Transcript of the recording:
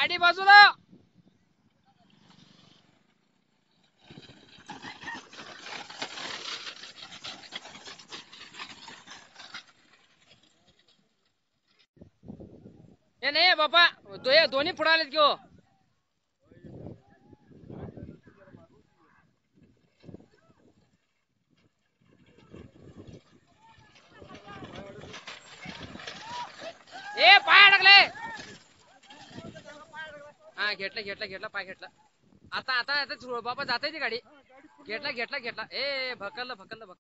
गाडी बाजूला. हे नाही बाबा दोन्ही पुढे आलेत की हो. ए पाय अडकले. हा घेतला पाय घेतला. आता बाबा जाते ती गाडी. घेतला ए भकल